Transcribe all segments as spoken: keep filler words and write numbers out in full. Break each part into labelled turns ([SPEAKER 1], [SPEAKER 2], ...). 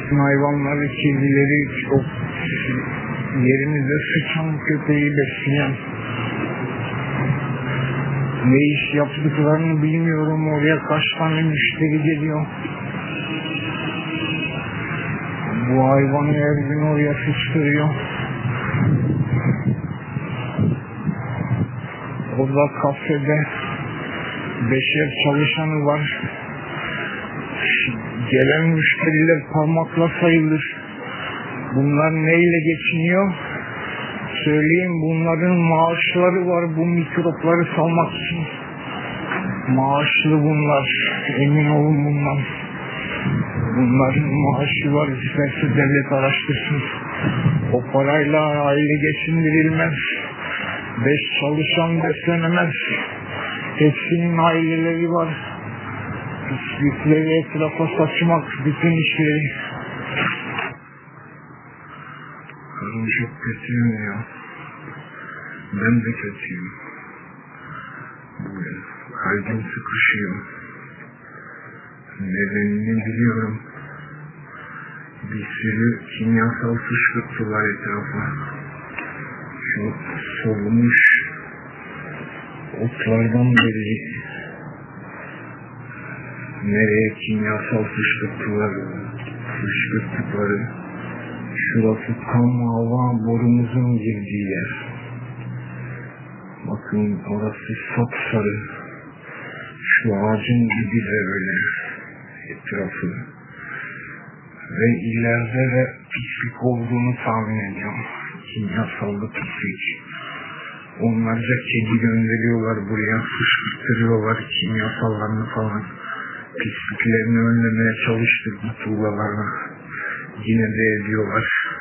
[SPEAKER 1] Bütün hayvanları, kedileri, çok yerimizde sıçan köpeği besleyen, ne iş yaptıklarını bilmiyorum, oraya kaç tane müşteri geliyor. Bu hayvanı her gün oraya sıçtırıyor. Orada kafede beşer çalışanı var. Gelen müşteriler parmakla sayılır. Bunlar neyle geçiniyor? Söyleyeyim, bunların maaşları var bu mikropları salmak için. Maaşlı bunlar, emin olun bundan. Bunların maaşı var, isterse devlet araştırsın. O parayla aile geçindirilmez. Beş çalışan beslenemez. Hepsinin aileleri var. Pislikleri etrafa saçmak bütün işleri. Karım çok kötüyüm ya. Ben de kötüyüm. Bugün kalbim sıkışıyor. Nedenini biliyorum. Bir sürü kimyasal fışkırttılar etrafa. Şu solmuş otlardan beri nereye kimyasal fışkırttılar, fışkırttıkları. Şurası tam hava borumuzun girdiği yer. Bakın orası sapsarı. Şu ağacın dibi de öyle. Etrafı. Ve ileride de pislik olduğunu tahmin ediyorum. Kimyasallı pislik. Onlarca kedi gönderiyorlar buraya. Fışkırtırıyorlar kimyasallarını falan. Pisliklerini önlemeye çalıştık bu tuğlalarla. Yine de ediyorlar.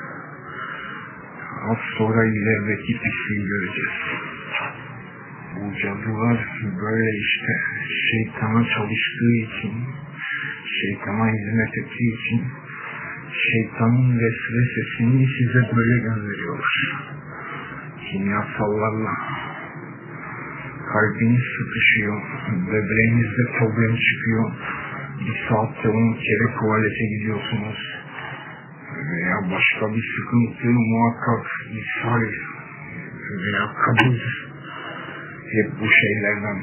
[SPEAKER 1] Az sonra ilerideki pisliği göreceğiz. Bu cadılar böyle işte şeytana çalıştığı için, şeytana hizmet ettiği için şeytanın vesvesesini size böyle gönderiyorlar. Kimyasallarla. Kalbiniz sıkışıyor, böbreğinizde problem çıkıyor. Bir saatte on kere tuvalete gidiyorsunuz. Veya başka bir sıkıntı, muhakkak ishal veya kabız. Hep bu şeylerden.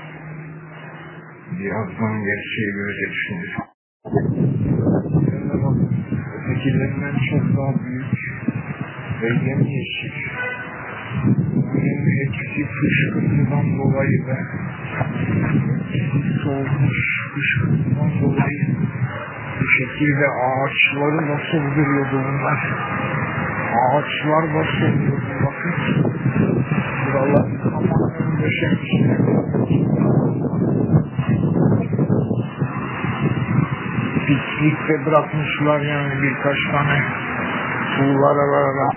[SPEAKER 1] Birazdan gerçeği göreceksiniz. Ötekilerinden çok daha büyük ve yemyeşil. Bunun hepsi fışkırtıdan dolayı ve hepsi soğumuş fışkırtıdan dolayı bu şekilde ağaçları da solduruyordu bunlar. Ağaçlar da solduruyordu. Bakın. Buralar tamamen döşemişler. Pislikte bırakmışlar yani birkaç tane tuğlar arara.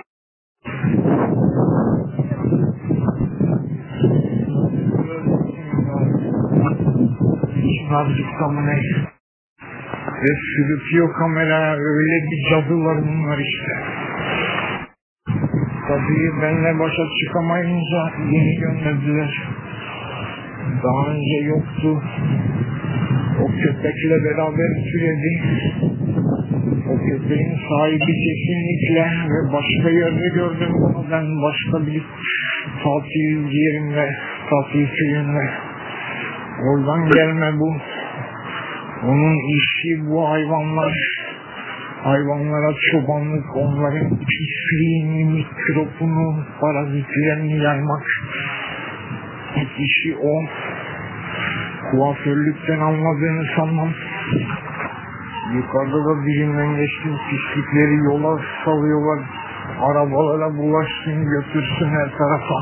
[SPEAKER 1] Birazcık da mı ne? Ve sürütüyor kamera, öyle bir cadılar bunlar işte. Tabii benimle başa çıkamayınca yeni gönderdiler. Daha önce yoktu. O köpekle beraber süredi. O köpeğin sahibi kesinlikle ve başka yerde gördüm bunu ben, başka bir tatil yerinde, tatil köyünde. Oradan gelme bu. Onun işi bu hayvanlar. Hayvanlara çobanlık, onların pisliğini, mikropunu, parazitlerini yaymak. İlk işi o. Kuaförlükten anladığını sanmam. Yukarıda da birinden geçtim, pislikleri yola salıyorlar. Arabalara bulaşsın, götürsün her tarafa.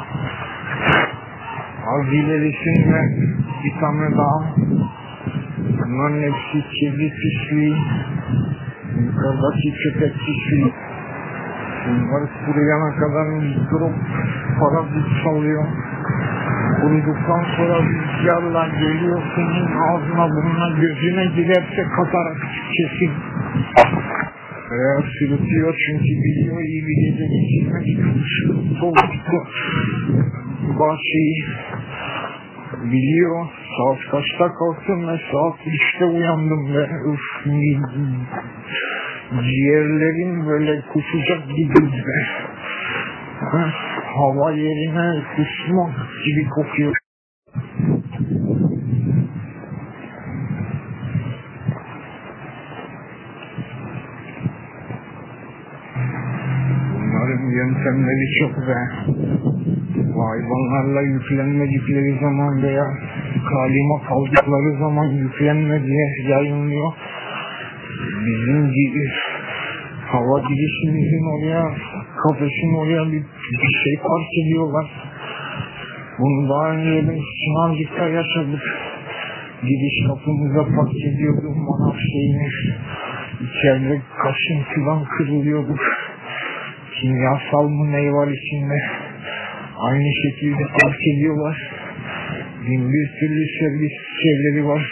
[SPEAKER 1] Az ilerisinde bir tane daha. Bunların hepsi kedi pisliği. Yukarıdaki köpek pisliği. Bunları kuruyana kadar mikrop, parazit salıyor. Kuruduktan sonra rüzgarla geliyor senin ağzına, burnuna, gözüne girerse katarak kesin. Veya sürütüyor çünkü biliyor iyi bir gece geçirmek sıkıntı oldukça. Bahçeyi biliyor. Saat kaçta kalktım ve saat üçte uyandım ve üf, Ciğerlerim böyle kusacak gibi be. Ha, hava yerine kusmak gibi kokuyor. Bunların yöntemleri çok be. Hayvanlarla yüklenmedikleri zaman veya kalima kaldıkları zaman yüklenme diye yayınlıyor. Bizim gibi hava girişimizin oraya, kafesin oraya bir, bir şey park ediyorlar. Bunu daha önce de Çınarcık'ta yaşadık. Giriş kapımıza park ediyorduk manav şeyini. İçeride kaşın filan kırılıyorduk. Kimyasal mı ne var içinde? Aynı şekilde park ediyorlar. Bin bir türlü servis şeyleri var.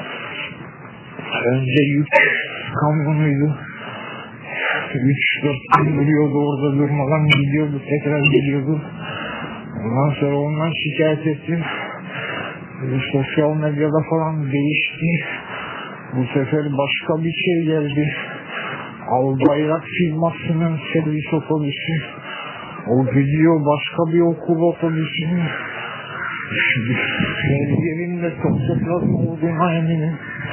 [SPEAKER 1] Önce yük kamyonuydu. üç dört gün duruyordu orada, durmadan gidiyordu, tekrar geliyordu. Ondan sonra ondan şikayet ettim. Sosyal medyada falan değişti. Bu sefer başka bir şey geldi. Albayrak firmasının servis otobüsü. O gidiyor başka bir okul otobüsünün. Her yerinde toplazma olduğuna eminim.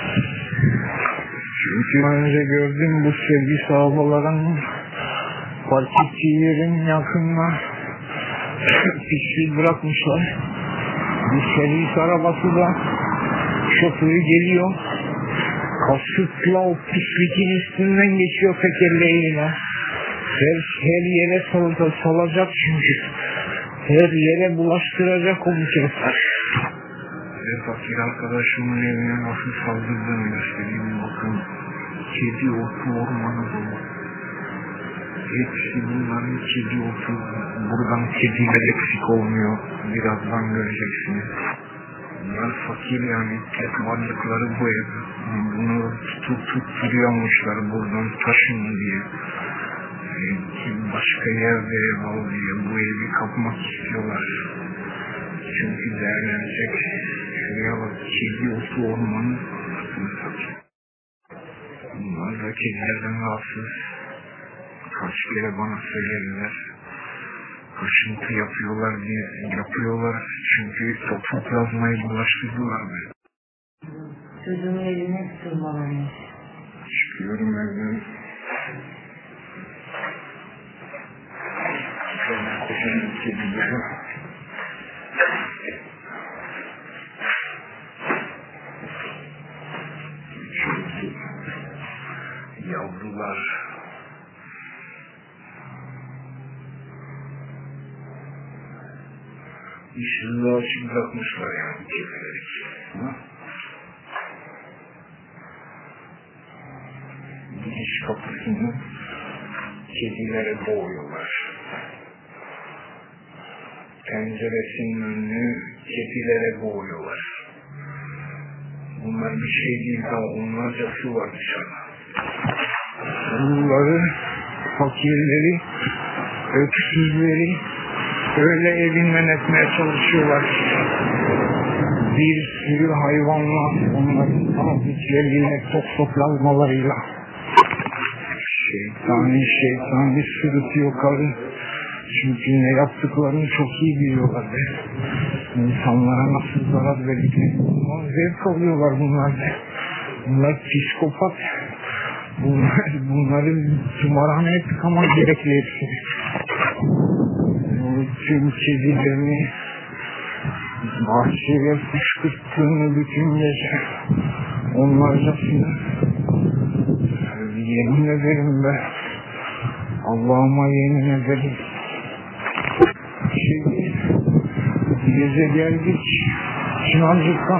[SPEAKER 1] Çünkü önce gördüm bu servis arabalarının park ettiği yerin yakınına pislik bırakmışlar. Bir servis arabası da şoförü geliyor. Kasıtla o pislikin üstünden geçiyor tekerleğiyle. Her, her yere sal, salacak çünkü. Her yere bulaştıracak o bu sefer. Ve fakir arkadaşımın evine nasıl saldırdığını göstereyim. Bakın, kedi otu ormanı dolu. Hepsi bunların kedi otu. Buradan kediler eksik olmuyor. Birazdan göreceksiniz. Bunlar fakir yani. Tek varlıkları bu ev. Bunu tutup tutturuyormuşlar buradan taşın diye. Başka yerde ev al diye bu evi kapmak istiyorlar. Çünkü değerlenecek. Şuraya bak, kedi otu ormanı. Bunlar da kedilerden rahatsız. Kaç kere bana söylediler. Kaşıntı yapıyorlar diye yapıyorlar. Çünkü toplazmayı bulaştırdılar beni.
[SPEAKER 2] Çocuğun eline tırmalanmış.
[SPEAKER 1] Çıkıyorum evden. Koşan kedileri. Yavrular. İşini açık bırakmışlar yani kedileri. Giriş kapısını kedilere boğuyorlar. Penceresinin önünü kedilere boğuyorlar. Bunlar bir şey değil, daha onlarcası var dışarıda. Bunları, fakirleri, öksüzleri öyle evinden etmeye çalışıyorlar. Bir sürü hayvanla, onların tabitleriyle, toplazmalarıyla. Şeytani şeytani sırıtıyor karı. Çünkü ne yaptıklarını çok iyi biliyorlar be. İnsanlara nasıl zarar verdiklerini bundan zevk alıyorlar bunlar da. Bunlar psikopat. Bunlar, bunları tımarhaneye tıkamak gerekli hepsi. Tüm kedilerini bahçeye fışkırttığını bütün gece onlarcasını yemin ederim be. Allah'ıma yemin ederim. Şimdi gece geldik Çınarcık'tan.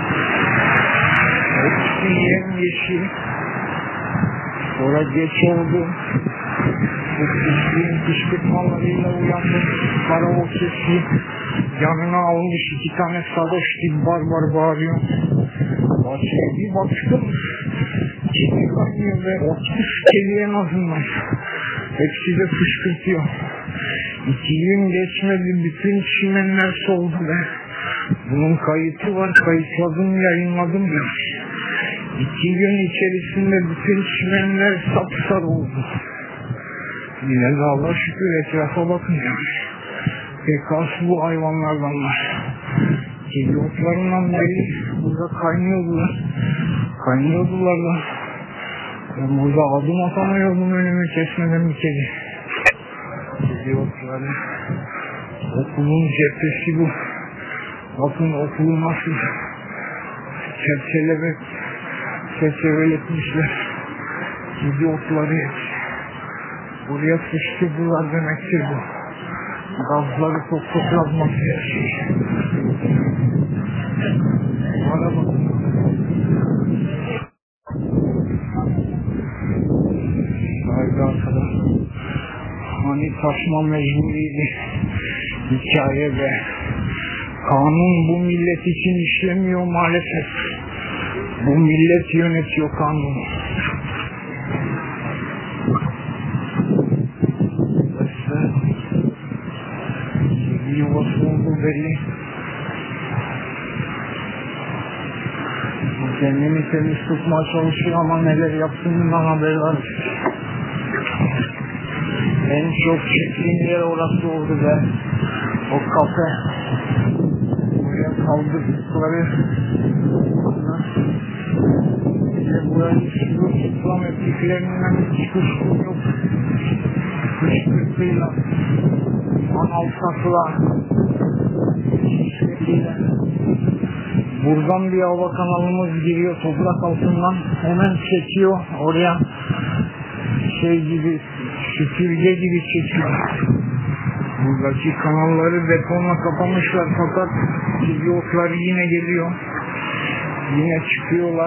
[SPEAKER 1] Hepsi yemyeşil. Sonra geç oldu. Bu pisliğin kışkırtmalarıyla uyandım. Karaoke sesi yanına almış iki tane sarhoş gibi barbar bağırıyor. Bahçeye bir baktım. Kedi kaynıyor ve otuz kedi en azından. Hepsi de fışkırtıyor. İki gün geçmedi, bütün çimenler soldu be. Bunun kayıtı var, kayıtladım, yayınladım ya. İki gün içerisinde bütün çimenler sapsarı oldu. Yine de Allah'a şükür etrafa bakın yani. Pek az bu hayvanlardan var. Kedi otlarından beri burada kaynıyordular. Kaynıyordular da. Ben burada adım atamıyordum önümü kesmeden bir kedi. Kedi otları. Okulun cephesi bu. Bakın okulu nasıl çerçeve çerçeveletmişler. Kedi otları hepsi. Buraya sıçtırdılar demektir bu. Gazları toplazması her şey. Bana bakın. Haydi arkadaşlar. Hani taşma mecburiydi. Hikaye ve kanun bu millet için işlemiyor maalesef. Bu millet yönetiyor kanunu. Bir yuvası oldu belli. Kendini temiz tutmaya çalışıyor ama neler yaptığından haber var. En çok çektiğim yer orası oldu be. O kafe. Buraya kaldırdıkları. İşte buraya çıkıyor, İslam etkiklerinden hiç kuşkum yok. Kışkırtıyla, analsakla, şişleriyle. Buradan bir hava kanalımız giriyor toprak altından. Hemen çekiyor oraya. Şey gibi, süpürge gibi çekiyor. Buradaki kanalları betonla kapamışlar fakat otları yine geliyor. Yine çıkıyorlar.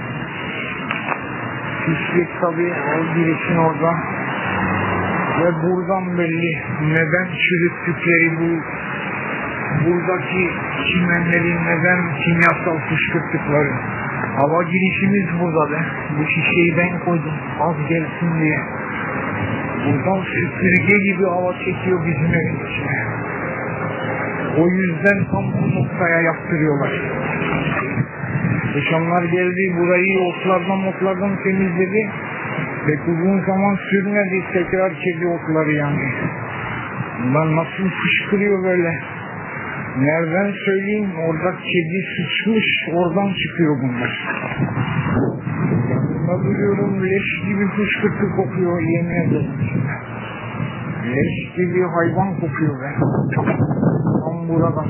[SPEAKER 1] Pislik tabii o girişin orada. Ve buradan belli neden çürüttükleri bu buradaki çimenleri neden kimyasal fışkırttıkları. Hava girişimiz burada be. Bu şişeyi ben koydum az gelsin diye. Buradan süpürge gibi hava çekiyor bizim evin içine. O yüzden tam bu noktaya yaptırıyorlar. Yaşamlar geldi, burayı otlardan otlardan temizledi. Pek uzun zaman sürmedi tekrar kedi otları yani. Bunlar nasıl fışkırıyor böyle. Nereden söyleyeyim, orada kedi sıçmış, oradan çıkıyor bunlar. Yanında duruyorum, leş gibi fışkırtı kokuyor, yemin ederim. Leş gibi hayvan kokuyor be. Tam buradan.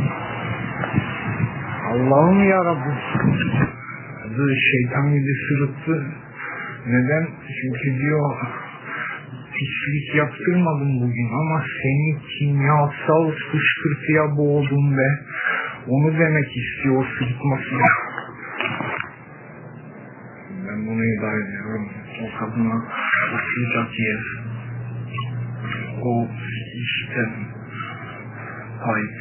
[SPEAKER 1] Allah'ım yarabbim. Adı şeytan gibi sırıttı. Neden? Çünkü diyor, pislik yaptırmadım bugün ama seni kimyasal fışkırtıya boğdum be. Onu demek istiyor sırıtmasıyla. Ben bunu idare ediyorum. O kadına ısıracak yer. O işte ayıp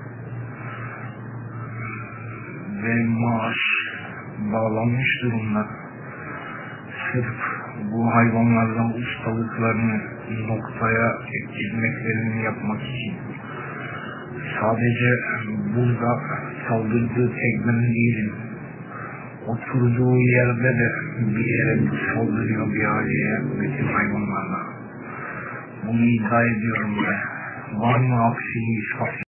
[SPEAKER 1] ve maaş bağlanmış durumda. Sırf bu hayvanlardan ustalıklarını noktaya getirmeklerini yapmak için. Sadece burada saldırdığı tek ben değilim. Oturduğu yerde de bir yere saldırıyor bir aileye, bütün hayvanlarla. Bunu iddia ediyorum be. Var mı aksini ispat?